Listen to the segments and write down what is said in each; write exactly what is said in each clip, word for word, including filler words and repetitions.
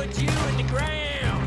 put you in the ground.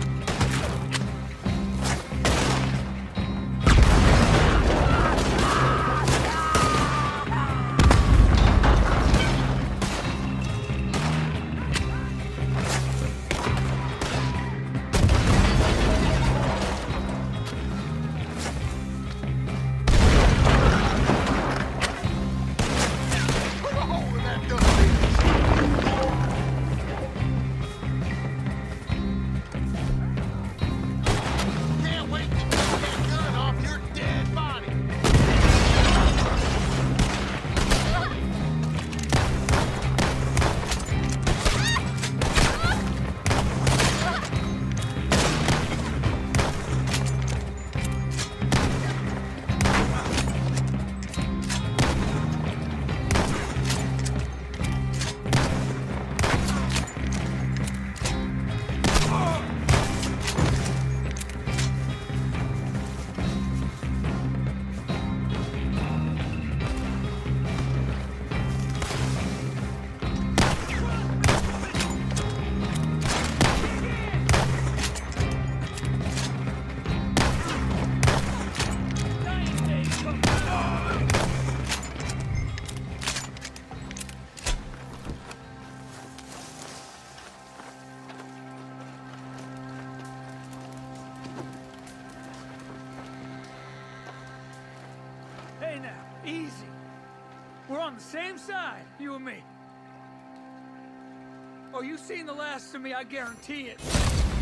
Hey now, easy. We're on the same side, you and me. Oh, you seen the last of me, I guarantee it.